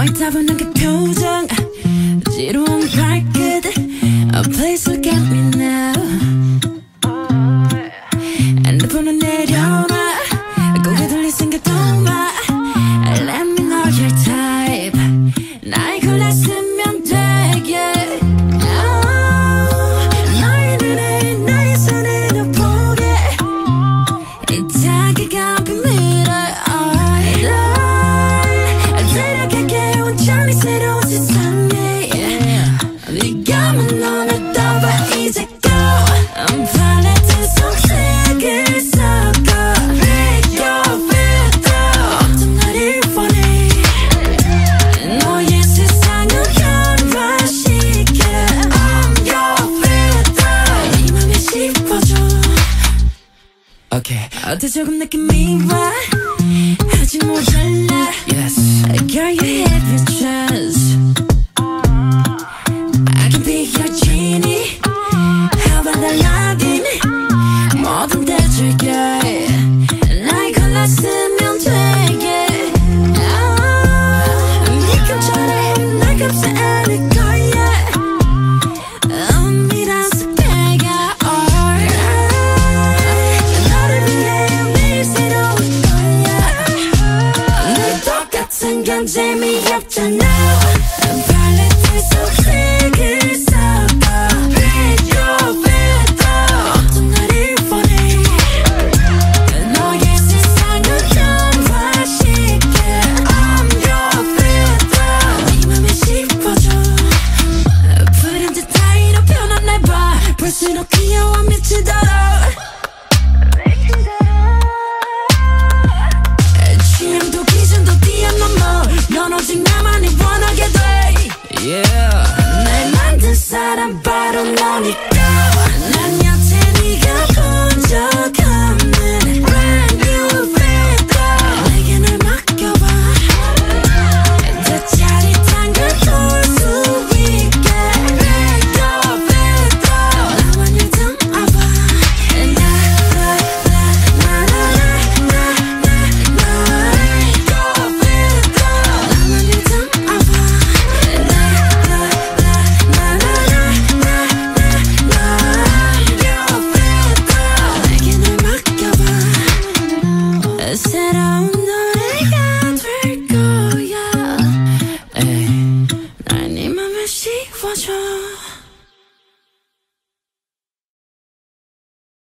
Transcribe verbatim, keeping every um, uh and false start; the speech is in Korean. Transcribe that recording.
따분한 그 표정 지루한 발끝 Oh please look at me now 핸드폰은 내려놔 고개 돌릴 생각도 마 Let me know your type 날 골랐으면 돼 yeah. oh, 너의 눈에 나의 손에 너 보게 이 자기가 비밀을 널 데려갈게 온전히 새로운 세상에 yeah. 네가 만 너를 떠봐 이제 go I'm planet 속색을 섞어 Make your filter 어떤 나를 원해 너의 세상을 변화시켜 I'm your filter 네 맘에 씹어줘 Okay. 어때 조금 느낌이 와 아직 모자라 Yes. Girl you have your chance